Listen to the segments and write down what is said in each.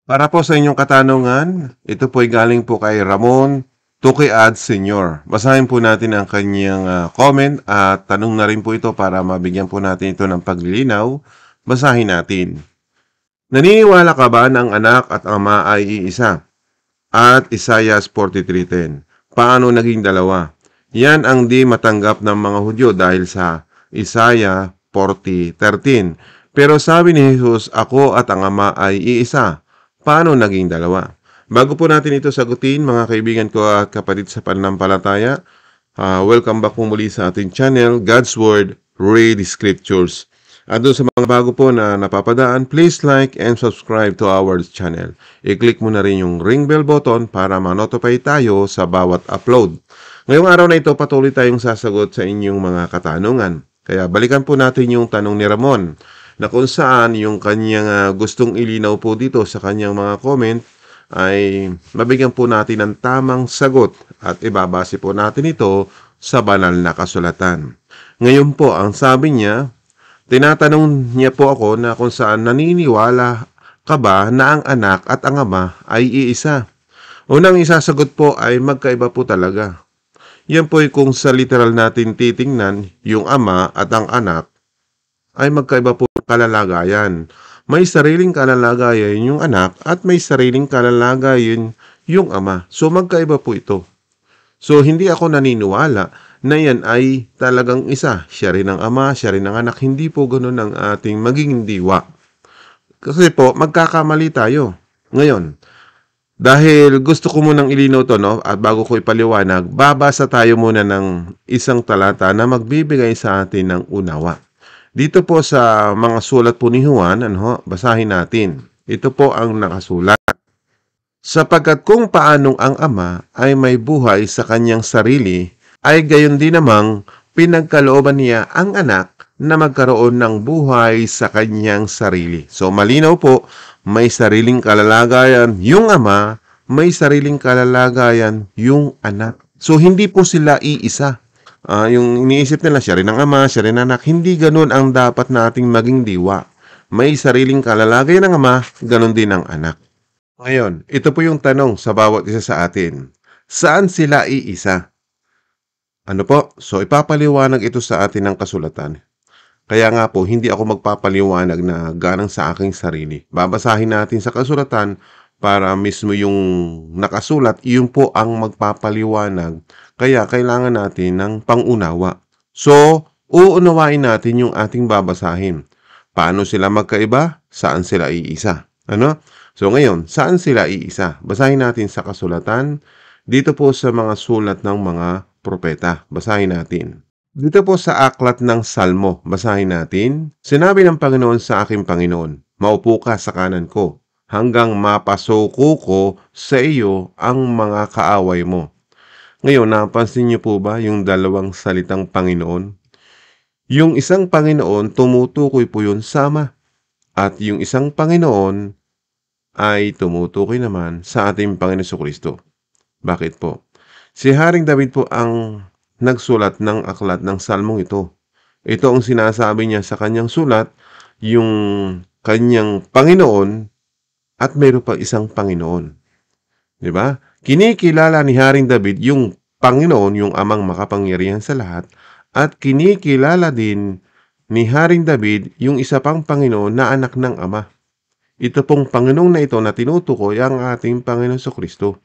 Para po sa inyong katanungan, ito po ay galing po kay Ramon Tukiad Sr. Basahin po natin ang kanyang comment at tanong na rin po ito para mabigyan po natin ito ng paglilinaw. Basahin natin. Naniniwala ka ba na ang anak at ama ay iisa? At Isaiah 43:10. Paano naging dalawa? Yan ang di matanggap ng mga Hudyo dahil sa Isaiah 40:13. Pero sabi ni Jesus, ako at ang ama ay iisa. Paano naging dalawa? Bago po natin ito sagutin, mga kaibigan ko at kapatid sa pananampalataya, welcome back po muli sa ating channel, God's Word, Read Scriptures. At doon sa mga bago po na napapadaan, please like and subscribe to our channel. I-click mo na rin yung ring bell button para ma-notify tayo sa bawat upload. Ngayong araw na ito, patuloy tayong sasagot sa inyong mga katanungan. Kaya balikan po natin yung tanong ni Ramon na kung saan yung kanyang gustong ilinaw po dito sa kanyang mga comment ay mabigyan po natin ng tamang sagot at ibabase po natin ito sa banal na kasulatan. Ngayon po, ang sabi niya, tinatanong niya po ako na kung saan naniniwala ka ba na ang anak at ang ama ay iisa? Unang isasagot po ay magkaiba po talaga. Yan po ay kung sa literal natin titingnan, yung ama at ang anak ay magkaiba po kalalagayan. May sariling kalalagayan yung anak at may sariling kalalagayan yung ama. So magkaiba po ito. So hindi ako naniniwala na yan ay talagang isa. Siya rin ang ama, siya rin ang anak. Hindi po ganun ang ating magiging diwa. Kasi po magkakamali tayo. Ngayon, dahil gusto ko munang ilinaw to, no? At bago ko ipaliwanag, babasa tayo muna ng isang talata na magbibigay sa atin ng unawa. Dito po sa mga sulat po ni Juan, basahin natin. Ito po ang nakasulat. Sapagkat kung paanong ang ama ay may buhay sa kanyang sarili, ay gayon din namang pinagkalooban niya ang anak na magkaroon ng buhay sa kanyang sarili. So malinaw po, may sariling kalalagayan yung ama, may sariling kalalagayan yung anak. So hindi po sila iisa. Yung iniisip nila, siya rin ang ama, siya rin ang anak. Hindi ganun ang dapat nating maging diwa. May sariling kalalagay ng ama, ganun din ang anak. Ngayon, ito po yung tanong sa bawat isa sa atin. Saan sila iisa? Ano po? So, ipapaliwanag ito sa atin ng kasulatan. Kaya nga po, hindi ako magpapaliwanag na ganang sa aking sarili. Babasahin natin sa kasulatan para mismo yung nakasulat, yun po ang magpapaliwanag. Kaya kailangan natin ng pangunawa. So, uunawain natin yung ating babasahin. Paano sila magkaiba? Saan sila iisa? Ano? So ngayon, saan sila iisa? Basahin natin sa kasulatan. Dito po sa mga sulat ng mga propeta. Basahin natin. Dito po sa aklat ng Salmo. Basahin natin. Sinabi ng Panginoon sa aking Panginoon, maupo ka sa kanan ko, hanggang mapasuko ko sa iyo ang mga kaaway mo. Ngayon, napansin niyo po ba yung dalawang salitang Panginoon? Yung isang Panginoon, tumutukoy po yun sa Ama. At yung isang Panginoon ay tumutukoy naman sa ating Panginoon Kristo. Bakit po? Si Haring David po ang nagsulat ng aklat ng salmong ito. Ito ang sinasabi niya sa kanyang sulat, yung kanyang Panginoon at mayroon pa isang Panginoon. Diba? Kinikilala ni Haring David yung Panginoon, yung amang makapangyarihan sa lahat, at kinikilala din ni Haring David yung isa pang Panginoon na anak ng Ama. Ito pong Panginoon na ito na tinutukoy ang ating Panginoon Kristo.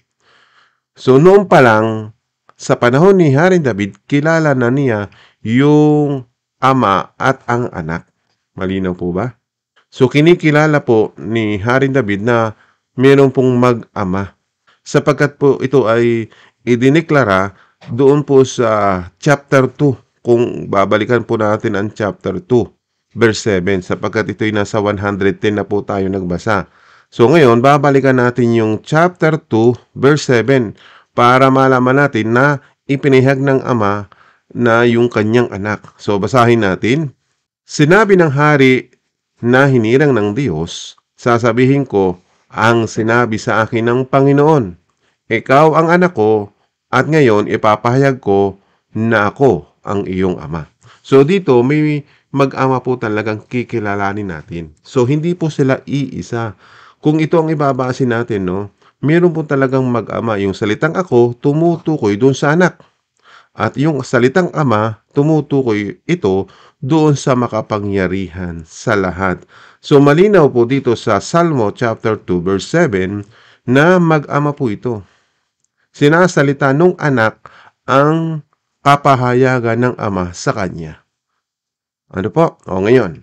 So noon pa lang, sa panahon ni Haring David, kilala na niya yung Ama at ang anak. Malinaw po ba? So kinikilala po ni Haring David na mayroon pong mag-ama. Sapagkat po ito ay idineklara doon po sa chapter 2. Kung babalikan po natin ang chapter 2, verse 7, sapagkat ito ay nasa 110 na po tayo nagbasa. So ngayon, babalikan natin yung chapter 2, verse 7, para malaman natin na ipinahayag ng ama na yung kanyang anak. So basahin natin. Sinabi ng hari na hinirang ng Diyos, sasabihin ko, ang sinabi sa akin ng Panginoon, ikaw ang anak ko, at ngayon ipapahayag ko na ako ang iyong ama. So dito may mag-ama po talagang kikilalanin natin. So hindi po sila iisa. kung ito ang ibabase natin, no, meron po talagang mag-ama. Yung salitang ako, tumutukoy doon sa anak. At yung salitang ama, tumutukoy ito doon sa makapangyarihan sa lahat. So malinaw po dito sa Salmo chapter 2 verse 7 na mag-ama po ito. Sinasalita nung anak ang kapahayagan ng ama sa kanya. Ano po? O ngayon,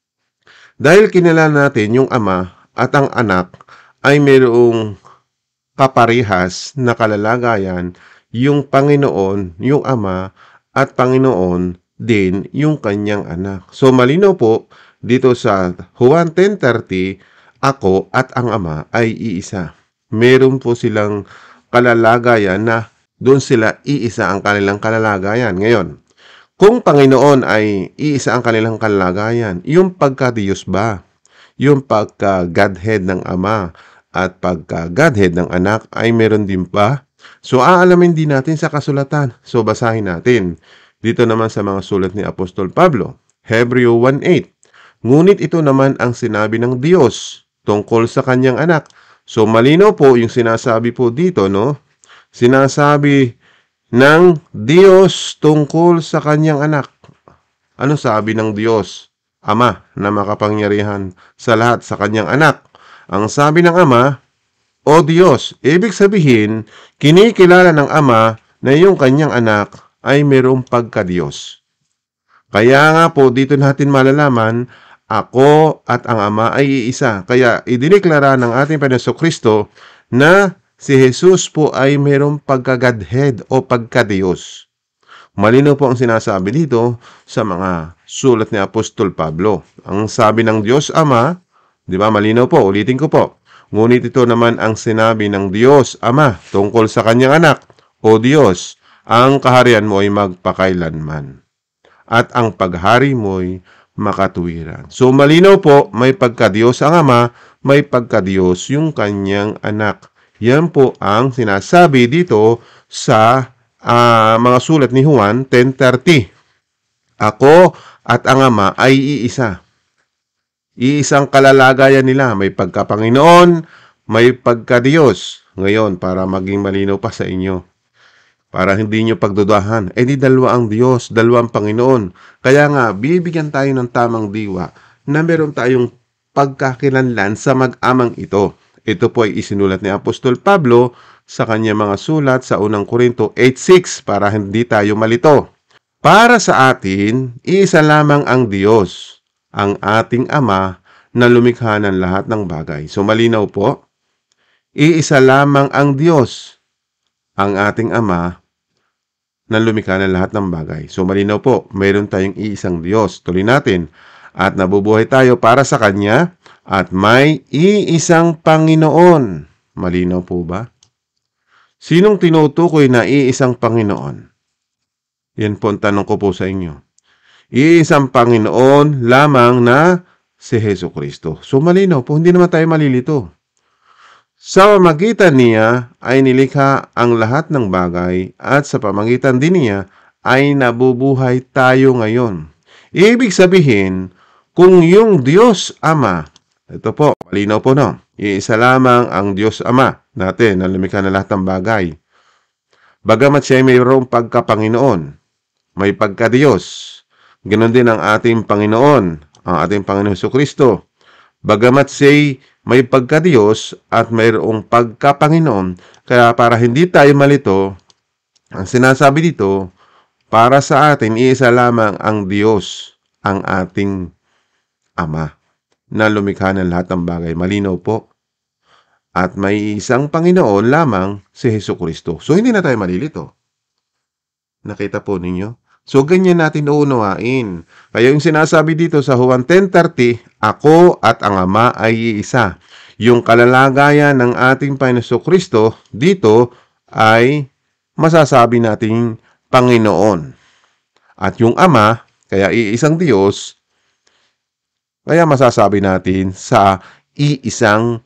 dahil kinilala natin yung ama at ang anak ay mayroong kaparehas na kalalagayan, yung Panginoon, yung Ama, at Panginoon din yung kanyang anak. So malinaw po dito sa Juan 10:30, ako at ang Ama ay iisa. Meron po silang kalalagayan na doon sila iisa ang kanilang kalalagayan. Ngayon, kung Panginoon ay iisa ang kanilang kalalagayan, yung pagka-Diyos ba? Yung pagka-Godhead ng Ama at pagka-Godhead ng anak ay meron din pa? So, aalamin din natin sa kasulatan. So, basahin natin. Dito naman sa mga sulat ni Apostol Pablo, Hebreo 1:8. Ngunit ito naman ang sinabi ng Diyos tungkol sa kanyang anak. So, malinaw po yung sinasabi po dito, no? Sinasabi ng Diyos tungkol sa kanyang anak. Ano sabi ng Diyos? Ama na makapangyarihan sa lahat sa kanyang anak. Ang sabi ng Ama, O Diyos, ibig sabihin, kinikilala ng Ama na yung kanyang anak ay mayroong pagka-Diyos. Kaya nga po dito natin malalaman, ako at ang Ama ay iisa. Kaya idineklara ng ating Panginoon Kristo na si Jesus po ay mayroong pagka-Godhead o pagka-Diyos. Malinaw po ang sinasabi dito sa mga sulat ni Apostol Pablo. Ang sabi ng Diyos Ama, di ba malinaw po, ulitin ko po. Ngunit ito naman ang sinabi ng Diyos Ama tungkol sa kanyang anak. O Diyos, ang kaharian mo ay magpakailanman at ang paghari mo ay makatuwiran. So malinaw po, may pagka-Diyos ang Ama, may pagka-Diyos yung kanyang anak. Yan po ang sinasabi dito sa mga sulat ni Juan 10:30. Ako at ang Ama ay iisa. Iisang kalalagayan nila. May pagka-Panginoon, may pagka-Diyos. Ngayon, para maging malinaw pa sa inyo, para hindi nyo pagdudahan, di dalawa ang Diyos, dalawa ang Panginoon. Kaya nga, bibigyan tayo ng tamang diwa na meron tayong pagkakilanlan sa mag-amang ito. Ito po ay isinulat ni Apostol Pablo sa kanyang mga sulat sa unang Korinto 8:6 para hindi tayo malito. Para sa atin, iisa lamang ang Diyos, ang ating Ama na lumikha ng lahat ng bagay. So malinaw po, iisa lamang ang Diyos, ang ating Ama na lumikha ng lahat ng bagay. So malinaw po, mayroon tayong iisang Diyos. Tuloy natin. At nabubuhay tayo para sa Kanya at may iisang Panginoon. Malinaw po ba? Sinong tinutukoy na iisang Panginoon? Yan po ang tanong ko po sa inyo. Iisang Panginoon lamang na si Jesucristo. So malinaw po, hindi naman tayo malilito. Sa pamagitan niya ay nilikha ang lahat ng bagay at sa pamagitan din niya ay nabubuhay tayo ngayon. Ibig sabihin, kung yung Diyos Ama, ito po, malinaw po no, iisa lamang ang Diyos Ama natin na lumikha ng lahat ng bagay. Bagamat siya ay mayroong pagka-Panginoon, may pagka-Diyos, ganoon din ang ating Panginoon, ang ating Panginoon Jesucristo. Bagamat siya may pagka-Diyos at mayroong pagka-Panginoon, kaya para hindi tayo malito, ang sinasabi dito, para sa atin, iisa lamang ang Diyos, ang ating Ama, na lumikha ng lahat ng bagay. Malinaw po. At may isang Panginoon lamang si Jesucristo. So, hindi na tayo malilito. Nakita po ninyo? So, ganyan natin uunawain. Kaya yung sinasabi dito sa Juan 10:30, ako at ang Ama ay iisa. Yung kalalagayan ng ating Panginoon Jesucristo dito ay masasabi nating Panginoon. At yung Ama, kaya iisang Diyos, kaya masasabi natin sa iisang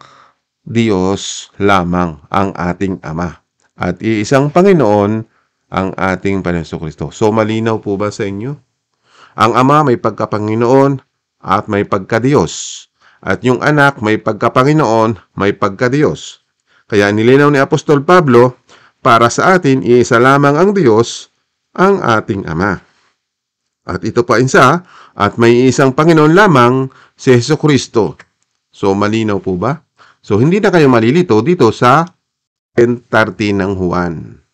Diyos lamang ang ating Ama. At iisang Panginoon ang ating Panginoon Jesucristo. So malinaw po ba sa inyo? Ang Ama may pagka-Panginoon at may pagka-Diyos. At yung anak may pagka-Panginoon, may pagka-Diyos. Kaya nilinaw ni Apostol Pablo, para sa atin, iisa lamang ang Diyos, ang ating Ama. At ito pa isa, at may isang Panginoon lamang, si Jesucristo. So, malinaw po ba? So, hindi na kayo malilito dito sa 10:30 ng Juan.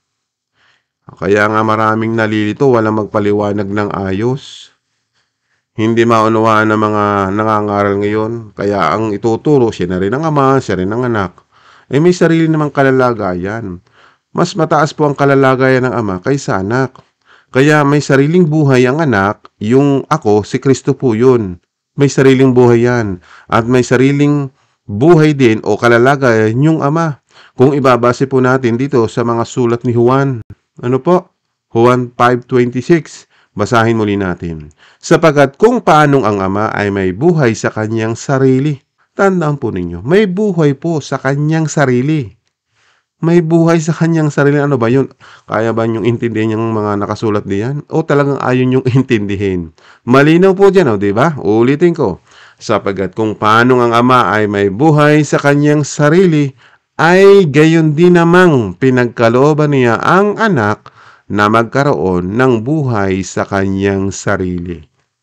Kaya nga maraming nalilito, walang magpaliwanag ng ayos. Hindi maunawaan ng mga nangangaral ngayon. Kaya ang ituturo, siya na rin ang ama, siya rin ang anak. May sarili namang kalalagayan. Mas mataas po ang kalalagayan ng ama kaysa anak. Kaya may sariling buhay ang anak, yung ako, si Kristo po yun. May sariling buhay yan. At may sariling buhay din o kalalagayan yung ama. Kung ibabase po natin dito sa mga sulat ni Juan. Ano po? Juan 5:26. Basahin muli natin. Sapagkat kung paanong ang ama ay may buhay sa kanyang sarili. Tandaan po ninyo, may buhay po sa kanyang sarili. May buhay sa kanyang sarili. Ano ba yun? Kaya ba yung intindihin yung mga nakasulat diyan? O talagang ayon yung intindihin? Malinaw po dyan, di ba? Ulitin ko. Sapagkat kung paanong ang ama ay may buhay sa kanyang sarili, ay gayon din namang pinagkalooban niya ang anak na magkaroon ng buhay sa kanyang sarili.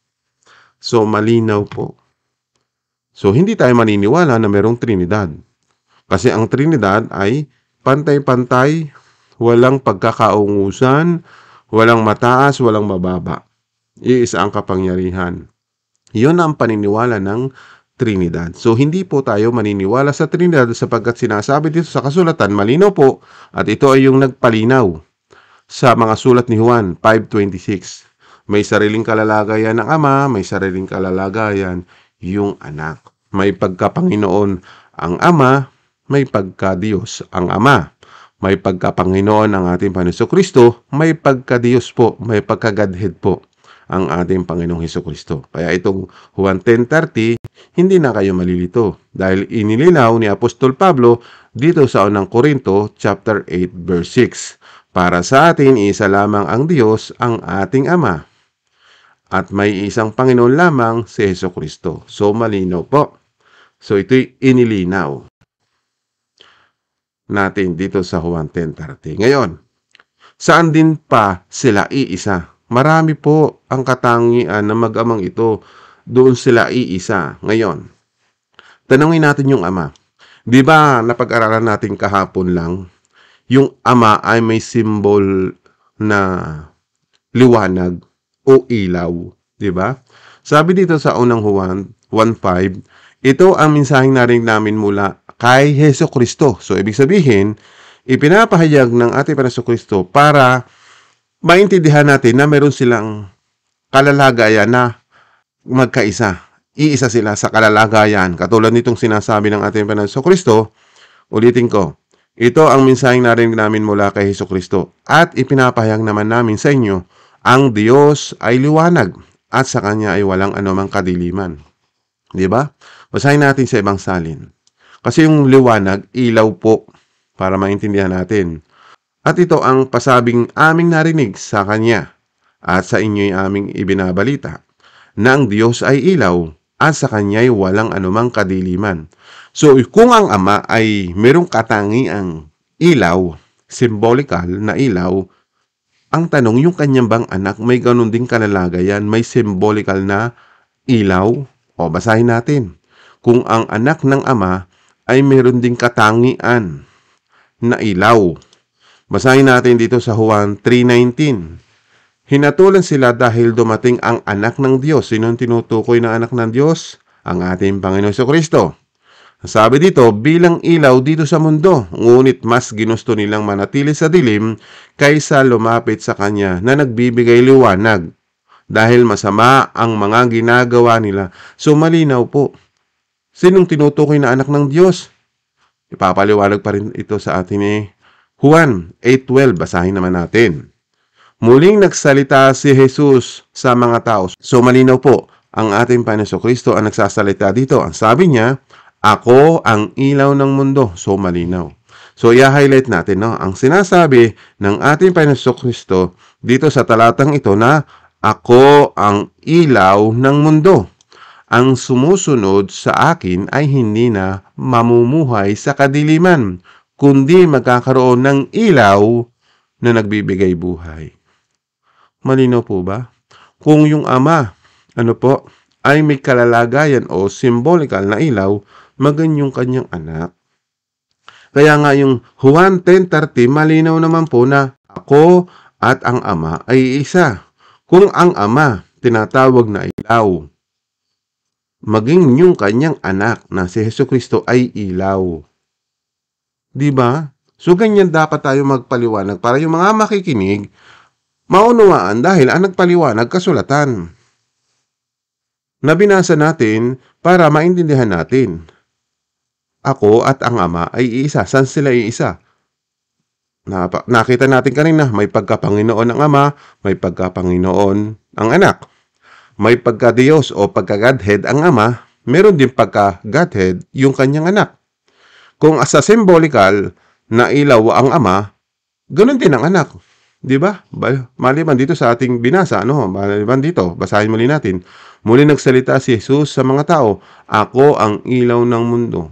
So, malinaw po. So, hindi tayo maniniwala na merong Trinidad. Kasi ang Trinidad ay pantay-pantay, walang pagkakaungusan, walang mataas, walang mababa. Iisa ang kapangyarihan. Yun ang paniniwala ng Trinidad. So, hindi po tayo maniniwala sa Trinidad sapagkat sinasabi dito sa kasulatan, malinaw po, at ito ay yung nagpalinaw sa mga sulat ni Juan 5:26. May sariling kalalagayan ng ama, may sariling kalalagayan yung anak. May pagka-Panginoon ang ama, may pagka-Diyos ang ama. May pagka-Panginoon ang ating Panginoon Jesucristo, may pagka-Diyos po, may pagka-Godhead po ang ating Panginoong Jesucristo. Kaya itong Juan 10:30, hindi na kayo malilito dahil inilinaw ni Apostol Pablo dito sa unang Korinto chapter 8 verse 6. Para sa atin, isa lamang ang Diyos, ang ating Ama. At may isang Panginoon lamang, si Jesucristo. So, malinaw po. So, ito'y inilinaw natin dito sa Juan 10:30. Ngayon, saan din pa sila iisa? Marami po ang katangian ng mag-amang ito. Doon sila iisa. Ngayon, tanungin natin yung Ama. Di ba napag-aralan natin kahapon lang, yung ama ay may symbol na liwanag o ilaw, di ba? Sabi dito sa unang Juan 1:5, ito ang mensaheng narinig namin mula kay Jesucristo. So, ibig sabihin, ipinapahayag ng ating Panginoon Jesucristo para maintindihan natin na meron silang kalalagayan na magkaisa. Iisa sila sa kalalagayan. Katulad nitong sinasabi ng ating Panginoon Jesucristo, ulitin ko, ito ang mensaheng narinig namin mula kay Jesucristo at ipinapahayag naman namin sa inyo, ang Diyos ay liwanag at sa Kanya ay walang anumang kadiliman. Di ba? Basahin natin sa ibang salin. Kasi yung liwanag, ilaw po para maintindihan natin. At ito ang pasabing aming narinig sa Kanya at sa inyo'y aming ibinabalita na ang Diyos ay ilaw at sa Kanya'y walang anumang kadiliman. So, kung ang ama ay merong katangiang ilaw, symbolical na ilaw, ang tanong, yung kanyang bang anak may ganun ding kalalagayan, may symbolical na ilaw? O, basahin natin. Kung ang anak ng ama ay meron ding katangian na ilaw. Basahin natin dito sa Juan 3:19. Hinatulan sila dahil dumating ang anak ng Diyos. Sino ang tinutukoy na anak ng Diyos? Ang ating Panginoon Jesucristo. Sabi dito, bilang ilaw dito sa mundo, ngunit mas ginusto nilang manatili sa dilim kaysa lumapit sa Kanya na nagbibigay liwanag dahil masama ang mga ginagawa nila. So malinaw po, sinong tinutukoy na anak ng Diyos? Ipapaliwanag pa rin ito sa atin Juan 8:12, basahin naman natin. Muling nagsalita si Jesus sa mga tao. So malinaw po, ang ating Panginoon Jesucristo ang nagsasalita dito. Ang sabi niya, ako ang ilaw ng mundo. So, malinaw. So, i-highlight natin, no? Ang sinasabi ng ating Panginoon Jesucristo dito sa talatang ito na, ako ang ilaw ng mundo. ang sumusunod sa akin ay hindi na mamumuhay sa kadiliman, kundi magkakaroon ng ilaw na nagbibigay buhay. Malinaw po ba? Kung yung Ama, ay may kalalagayan o symbolical na ilaw, magan yung kanyang anak. Kaya nga yung Juan 10:30, malinaw naman po na ako at ang Ama ay isa. Kung ang Ama tinatawag na ilaw, maging yung kanyang anak na si Jesucristo ay ilaw. Di ba? So ganyan dapat tayo magpaliwanag para yung mga makikinig, maunawaan dahil ang nagpaliwanag kasulatan. Nabinasa natin para maintindihan natin. Ako at ang Ama ay iisa. Saan sila iisa? Nakita natin kanina, may pagkapanginoon ang Ama, may pagkapanginoon ang anak. May pagka-Diyos o pagka-Godhead ang Ama, meron din pagka-Godhead yung kanyang anak. Kung sa symbolical na ilaw ang Ama, ganun din ang anak. Di ba? Maliban dito sa ating binasa, maliban dito, basahin muli natin. Muli nagsalita si Jesus sa mga tao, ako ang ilaw ng mundo.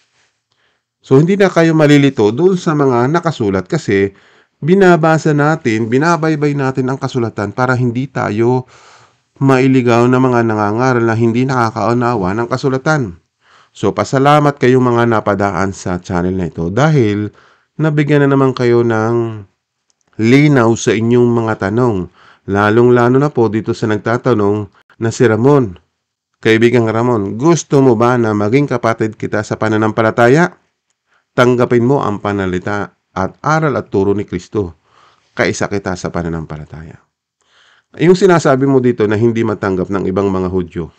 So, hindi na kayo malilito doon sa mga nakasulat kasi binabasa natin, binabaybay natin ang kasulatan para hindi tayo mailigaw na mga nangangaral na hindi nakakaunawa ng kasulatan. So, pasalamat kayong mga napadaan sa channel na ito dahil nabigyan na naman kayo ng linaw sa inyong mga tanong. Lalong-lalo na po dito sa nagtatanong na si Ramon. Kaibigang Ramon, gusto mo ba na maging kapatid kita sa pananampalataya? Tanggapin mo ang panalita at aral at turo ni Kristo. Kaisa kita sa pananampalataya. Yung sinasabi mo dito na hindi matanggap ng ibang mga Hudyo,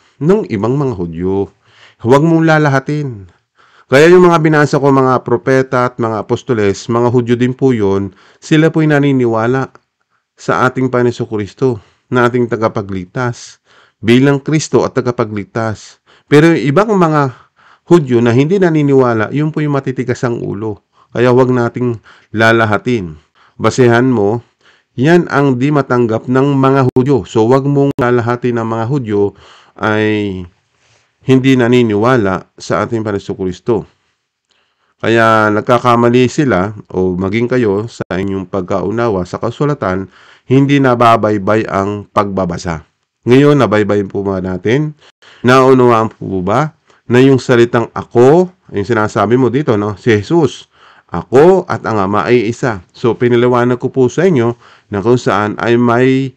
huwag mong lalahatin. Kaya yung mga binasa ko, mga propeta at mga apostoles, mga Hudyo din po yun, sila po'y naniniwala sa ating Panginoon Kristo na ating tagapagligtas bilang Kristo at tagapagligtas. Pero yung ibang mga Hudyo na hindi naniniwala, yun po yung matitigas ang ulo. Kaya huwag nating lalahatin. Basehan mo, yan ang di matanggap ng mga Hudyo. So huwag mong lalahatin ng mga Hudyo ay hindi naniniwala sa ating Panginoon Kristo. Kaya nagkakamali sila o maging kayo sa inyong pagkaunawa sa kasulatan, hindi nababaybay ang pagbabasa. Ngayon, nabaybayin po ba natin? Naunawaan po ba na yung salitang ako, yung sinasabi mo dito, si Jesus, ako at ang Ama ay isa. So, piniliwanag ko po sa inyo na kung saan ay may,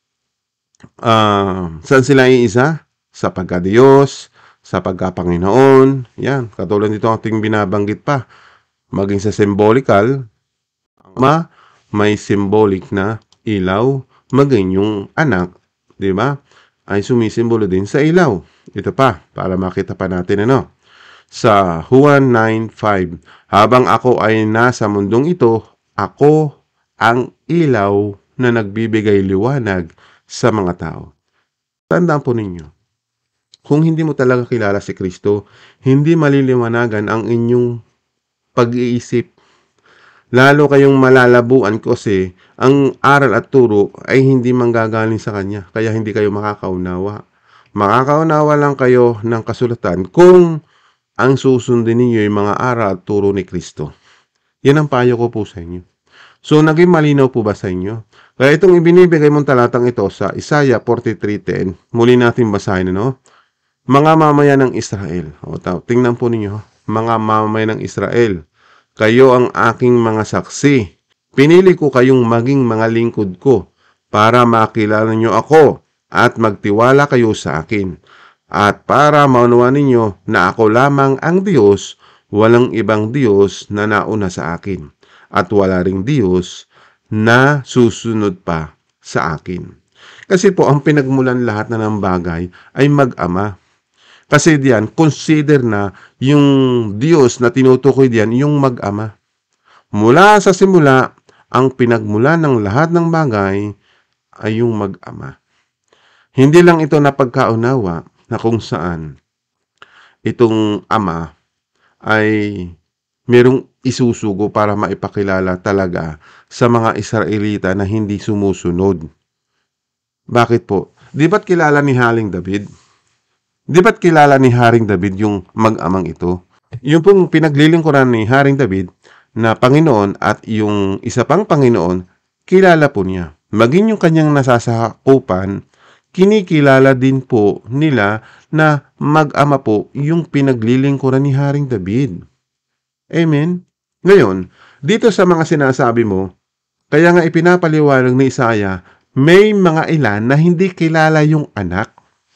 saan sila ay isa? Sa pagka-Diyos, sa pagka-Panginoon. Yan, katulad dito ating binabanggit pa. Maging sa symbolical, Ama, may symbolic na ilaw, maging yung anak, di ba, ay sumisimbolo din sa ilaw. Ito pa, para makita pa natin Sa Juan 9:5, habang ako ay nasa mundong ito, ako ang ilaw na nagbibigay liwanag sa mga tao. Tandaan po ninyo, kung hindi mo talaga kilala si Kristo, hindi maliliwanagan ang inyong pag-iisip. Lalo kayong malalabuan kasi ang aral at turo ay hindi manggagaling sa Kanya, kaya hindi kayo makakaunawa. Makakaunawa lang kayo ng kasulatan kung ang susundin ninyo yung mga aral at turo ni Kristo. Yan ang payo ko po sa inyo. So, naging malinaw po ba sa inyo? Kaya itong ibinibigay mong talatang ito sa Isaiah 43:10, muli natin basahin, Mga mamayan ng Israel. Tingnan po ninyo, mga mamayan ng Israel. Kayo ang aking mga saksi. Pinili ko kayong maging mga lingkod ko para makilala nyo ako at magtiwala kayo sa akin. At para maunawaan ninyo na ako lamang ang Diyos, walang ibang Diyos na nauna sa akin. At wala ring Diyos na susunod pa sa akin. Kasi po, ang pinagmulan lahat na ng bagay ay mag-ama. Kasi diyan, consider na yung Diyos na tinutukoy diyan, yung mag-ama. Mula sa simula, ang pinagmulan ng lahat ng bagay ay yung mag-ama. Hindi lang ito napagkaunawa na kung saan itong Ama ay merong isusugo para maipakilala talaga sa mga Israelita na hindi sumusunod. Bakit po? Di ba't kilala ni Haling David? Di ba't kilala ni Haring David yung mag-amang ito? Yung pong pinaglilingkuran ni Haring David na Panginoon at yung isa pang Panginoon, kilala po niya. Maging yung kanyang nasasakupan, kinikilala din po nila na mag-ama po yung pinaglilingkuran ni Haring David. Amen? Ngayon, dito sa mga sinasabi mo, kaya nga ipinapaliwanag ni Isaiah, may mga ilan na hindi kilala yung anak.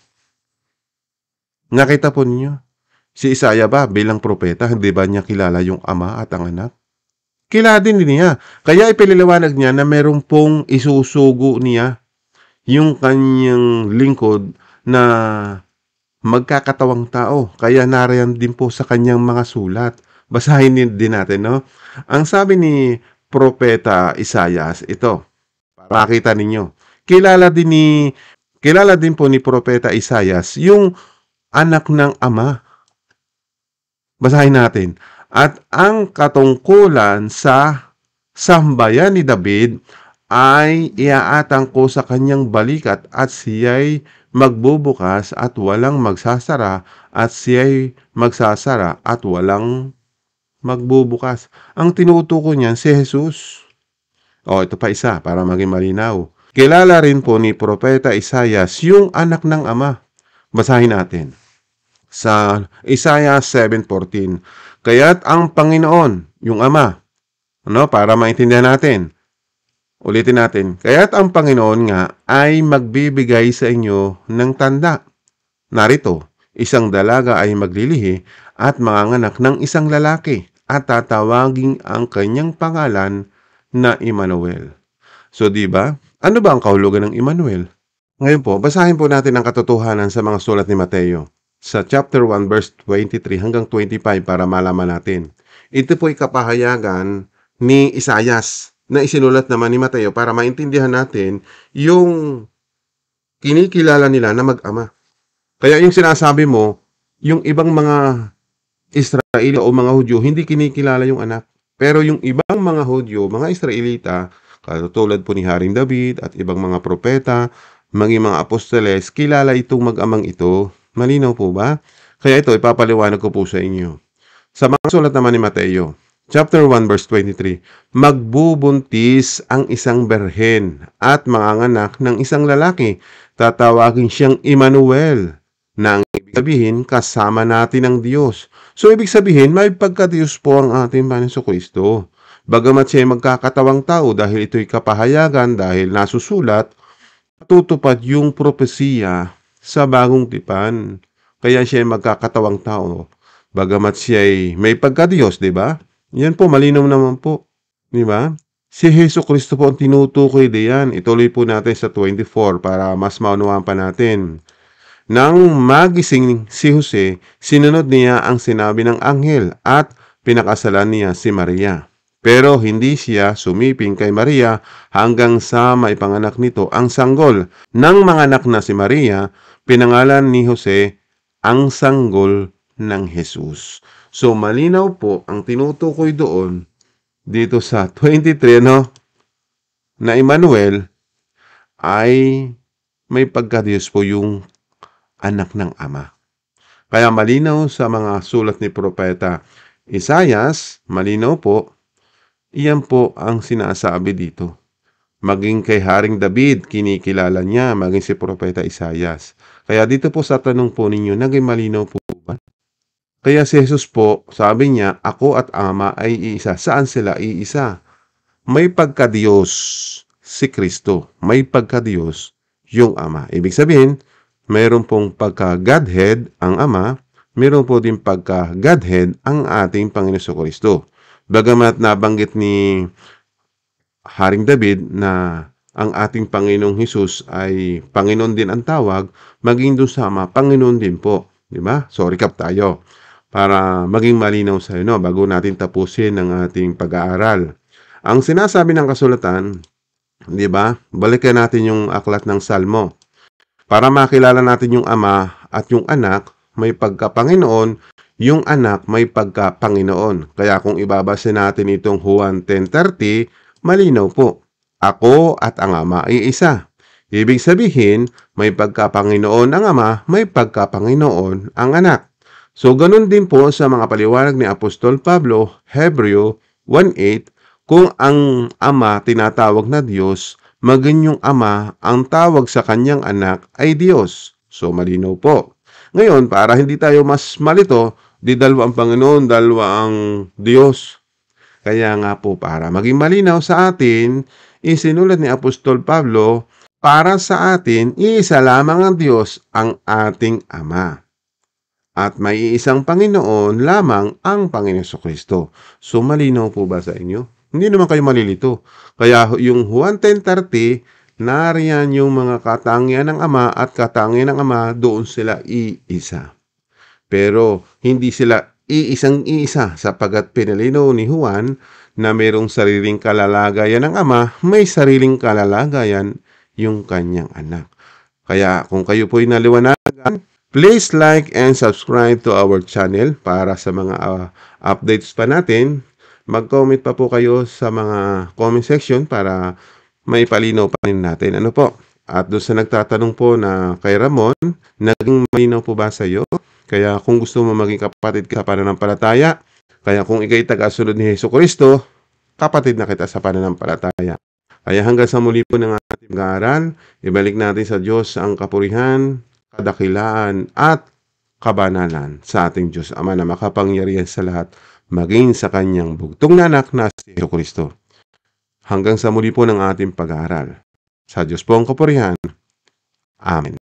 Nakita po niyo, si Isaiah ba bilang propeta, hindi ba niya kilala yung ama at ang anak? Kilala din niya. Kaya ipinaliwanag niya na meron pong isusugo niya yung kanyang lingkod na magkakatawang tao. Kaya nariyan din po sa kanyang mga sulat. Basahin din natin, no? Ang sabi ni Propeta Isaiah, ito, para makita ninyo. Kilala din po ni Propeta Isaiah yung anak ng ama. Basahin natin. At ang katungkulan sa sambayan ni David ay iaatang ko sa kanyang balikat at siya'y magbubukas at walang magsasara at siya'y magsasara at walang magbubukas. Ang tinutukoy niyan si Jesus. Ito pa isa para maging malinaw. Kilala rin po ni Propeta Isaiah yung anak ng ama. Basahin natin. Sa Isaiah 7:14. Kaya't ang Panginoon, yung Ama, para maintindihan natin. Ulitin natin. Kaya't ang Panginoon nga ay magbibigay sa inyo ng tanda. Narito, isang dalaga ay maglilihi at manganganak ng isang lalaki at tatawagin ang kanyang pangalan na Emmanuel. So, di ba? Ano ba ang kahulugan ng Emmanuel? Ngayon po, basahin po natin ang katotohanan sa mga sulat ni Mateo. Sa chapter 1 verse 23 hanggang 25 para malaman natin. Ito po ay kapahayagan ni Isaias na isinulat naman ni Mateo para maintindihan natin yung kinikilala nila na mag-ama. Kaya yung sinasabi mo, yung ibang mga Israelita o mga Hudyo, hindi kinikilala yung anak. Pero yung ibang mga Hudyo, mga Israelita, katulad po ni Haring David at ibang mga propeta, maging mga apostoles, kilala itong mag-amang ito. Malinaw po ba? Kaya ito, ipapaliwanag ko po sa inyo. Sa mga sulat naman ni Mateo, chapter 1 verse 23, magbubuntis ang isang berhen at manganganak ng isang lalaki. Tatawagin siyang Emmanuel, na ang ibig sabihin, kasama natin ang Diyos. So, ibig sabihin, may pagka-Diyos po ang ating Panginoon Kristo. Bagamat siya magkakatawang tao dahil ito'y kapahayagan, dahil nasusulat, tutupad yung propesiya sa bagong tipan. Kaya siya ay magkakatawang tao. Bagamat siya ay may pagka-Diyos, di ba? Yan po, malinaw naman po. Di ba? Si Hesus Kristo po ang tinutukoy diyan. Ituloy po natin sa 24 para mas maunawaan pa natin. Nang magising si Jose, sinunod niya ang sinabi ng anghel at pinakasalan niya si Maria. Pero hindi siya sumiping kay Maria hanggang sa maipanganak nito ang sanggol. Nang manganak na si Maria, pinangalan ni Jose ang sanggol ng Jesus. So malinaw po ang tinutukoy doon dito sa 23 na Emmanuel ay may pagka-Diyos po yung anak ng ama. Kaya malinaw sa mga sulat ni Propeta Isaias, malinaw po, iyan po ang sinasabi dito. Maging kay Haring David, kinikilala niya, maging si Propeta Isaias. Kaya dito po sa tanong po ninyo, naging malinaw po ba? Kaya si Jesus po, sabi niya, ako at Ama ay iisa. Saan sila iisa? May pagka-Diyos si Kristo. May pagka-Diyos yung Ama. Ibig sabihin, mayroon pong pagka-Godhead ang Ama, mayroon po din pagka-Godhead ang ating Panginoon Kristo. Bagamat nabanggit ni Haring David na ang ating Panginoong Hesus ay Panginoon din ang tawag, maging doon sa Ama, Panginoon din po. Di ba? So, recap tayo para maging malinaw sa inyo bago natin tapusin ang ating pag-aaral. Ang sinasabi ng kasulatan, di ba? Balikan natin yung aklat ng Salmo. Para makilala natin yung Ama at yung anak, may pagka-Panginoon, yung anak may pagka-Panginoon. Kaya kung ibabase natin itong Juan 10:30, malinaw po. Ako at ang Ama ay isa. Ibig sabihin, may pagkapanginoon ang Ama, may pagkapanginoon ang Anak. So, ganun din po sa mga paliwanag ni Apostol Pablo, Hebreo 1:8, kung ang Ama tinatawag na Diyos, maging yung Ama ang tawag sa kanyang anak ay Diyos. So, malinaw po. Ngayon, para hindi tayo mas malito, di dalawa ang Panginoon, dalawa ang Diyos. Kaya nga po, para maging malinaw sa atin, isinulat ni Apostol Pablo, para sa atin, iisa lamang ang Diyos, ang ating Ama. At may iisang Panginoon lamang ang Panginoon Jesucristo. So, malinaw po ba sa inyo? Hindi naman kayo malilito. Kaya yung Juan 10:30, nariyan yung mga katangian ng Ama at katangian ng Ama, doon sila iisa. Pero hindi sila iisang-isa sapagkat pinalinaw ni Juan na mayroong sariling kalalagayan ng Ama, may sariling kalalagayan yung kanyang anak. Kaya kung kayo po'y naliwanagan, please like and subscribe to our channel para sa mga updates pa natin. Mag-comment pa po kayo sa mga comment section para may palinaw pa rin natin. Ano po? At doon sa nagtatanong po na kay Ramon, naging malinaw po ba sa iyo? Kaya kung gusto mo maging kapatid ka sa pananampalataya, kaya kung ikay taga-sunod ni Jesucristo, kapatid na kita sa pananampalataya. Kaya hanggang sa muli po ng ating pag-aaral, ibalik natin sa Diyos ang kapurihan, kadakilaan at kabanalan sa ating Diyos Ama na makapangyarihan sa lahat, maging sa kanyang bugtong na anak na si Jesucristo. Hanggang sa muli po ng ating pag-aaral. Sa Diyos po ang kapurihan. Amen.